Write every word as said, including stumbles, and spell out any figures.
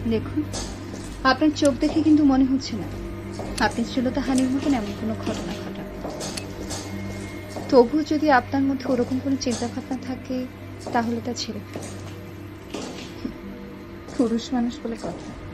দেখুন, আপনার চোখ দেখে কিন্তু মনে হচ্ছে না আপনি শ্লীলতাহানির মতন এমন কোনো ঘটনা ঘটান। তবুও যদি আপনার মধ্যে ওরকম কোনো চিন্তা ভাবনা থাকে তাহলে তা ছেড়ে ফেলুন। পুরুষ মানুষ বলে কথা।